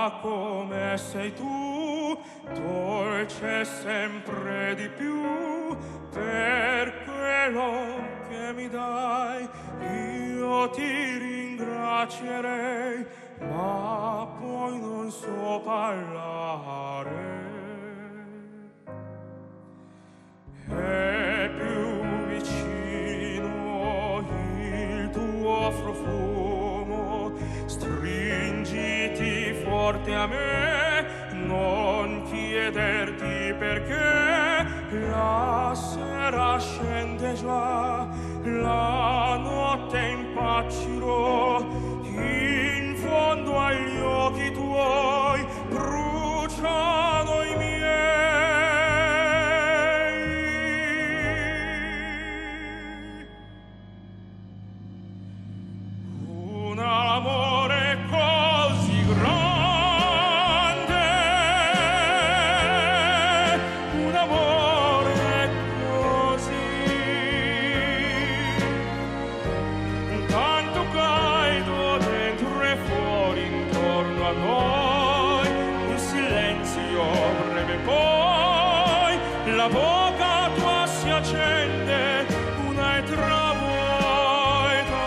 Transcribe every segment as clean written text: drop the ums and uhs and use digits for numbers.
ma come sei tu, dolce sempre di più, per quello che mi dai io ti ringrazierei, ma poi non so parlare. È più vicino il tuo profumo, stringiti forte a me, non chiederti perché. La sera scende già, la notte impazzirò, in fondo agli occhi tuoi bruciano i miei. Un amore così grande, un amore così, tanto caldo dentro e fuori intorno a noi, un silenzio breve poi, la bocca tua si accende un'altra volta.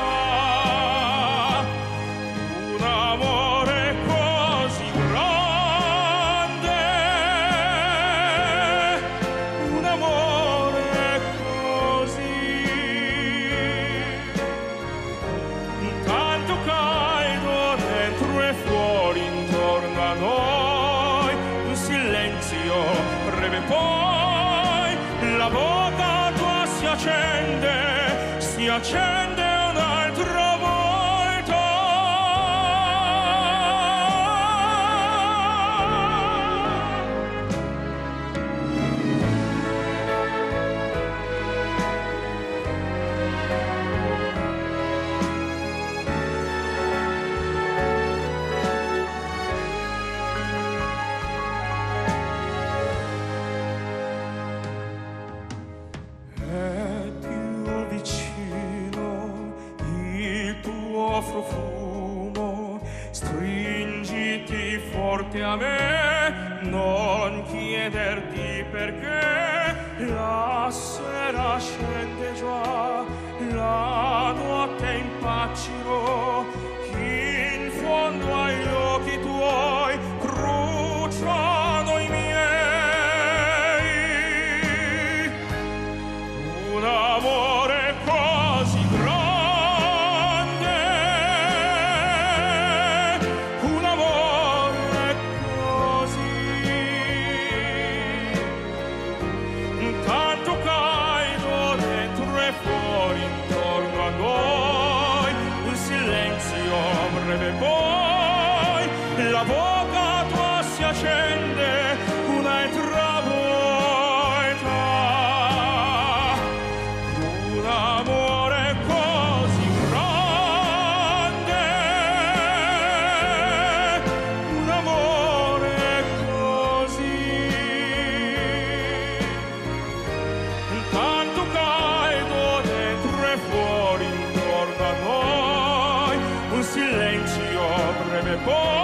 Un amore così grande, un amore così, tanto caldo dentro e fuori intorno a noi, un silenzio breve poi, la bocca tua si accende un'altra volta. È più vicino il tuo profumo, stringiti forte a me, non chiederti perché. La sera scende già, la notte impazzirò, in fondo agli occhi tuoi bruciano i miei. Un amore così grande, un amore così, tanto caldo dentro e fuori intorno a noi, un silenzio breve poi, la bocca tua si accende un'altra volta. Un amore così grande, un amore così, tanto caldo dentro e fuori intorno a noi, un silenzio breve poi,